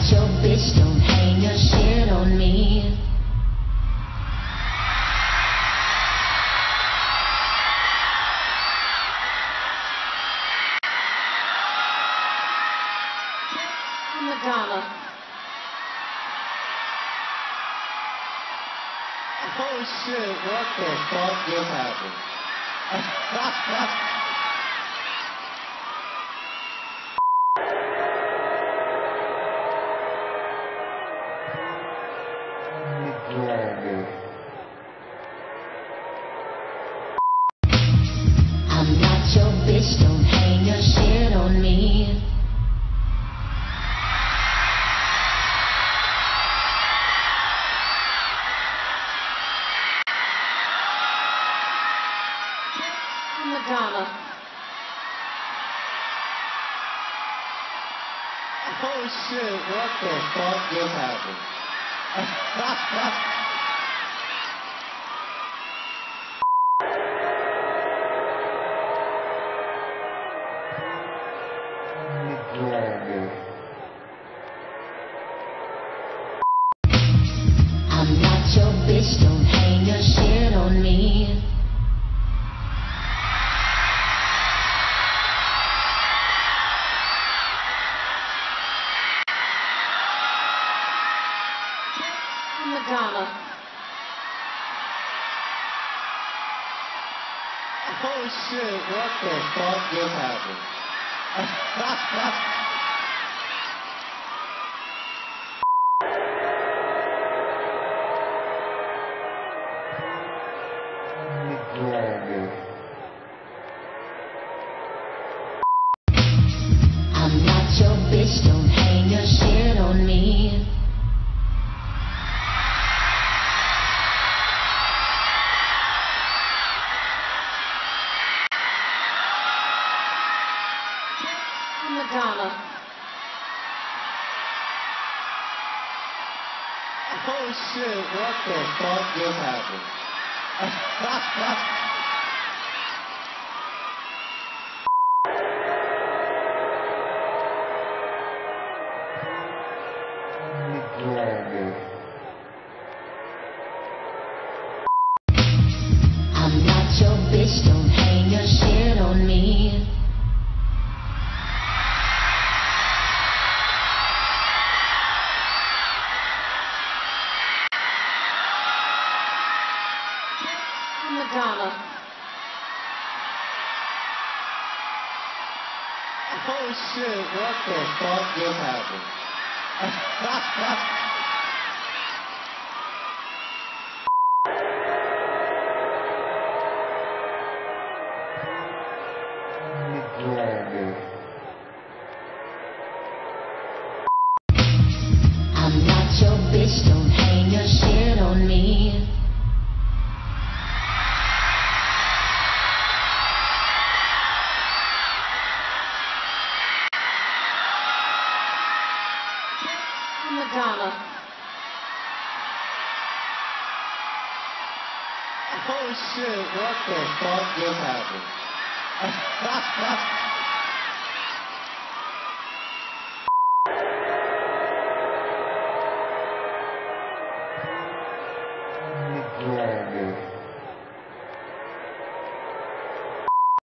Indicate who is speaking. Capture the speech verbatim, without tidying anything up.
Speaker 1: not your bitch, don't hang your shit on me. Madonna.
Speaker 2: Oh shit, what the fuck just happened?
Speaker 1: I'm not your bitch, don't hang your shit on me. Madonna.
Speaker 2: Oh shit, what the fuck just happened?
Speaker 1: I'm not your bitch, don't hang your shit on me. Madonna.
Speaker 2: Oh shit, what the fuck just happened?
Speaker 1: I'm not your bitch, don't hang your shit on me. Madonna.
Speaker 2: Oh shit, what the fuck just happened?
Speaker 1: I'm not your bitch, don't hang your shit on me. Madonna.
Speaker 2: Oh shit, what the fuck just happened?
Speaker 1: I'm not your bitch, don't hang your shit on me. Madonna.
Speaker 2: Oh shit, what the fuck just happened?